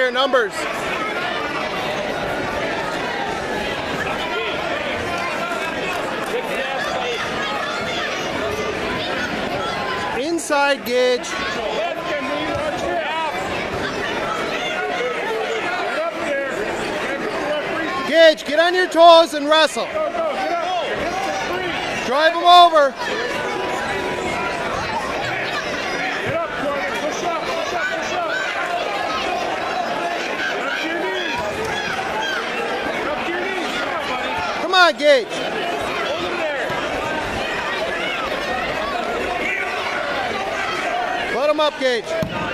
here, numbers. Inside, Gage. Gage, get on your toes and wrestle. Drive him over. Come on, Gage. Let him up, Gage.